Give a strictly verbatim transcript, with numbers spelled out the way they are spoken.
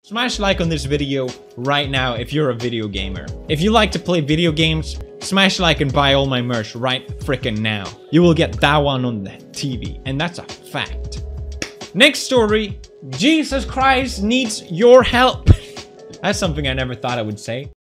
Smash like on this video right now if you're a video gamer. If you like to play video games, smash like and buy all my merch right frickin' now. You will get that one on the T V, and that's a fact. Next story, Jesus Christ needs your help. That's something I never thought I would say.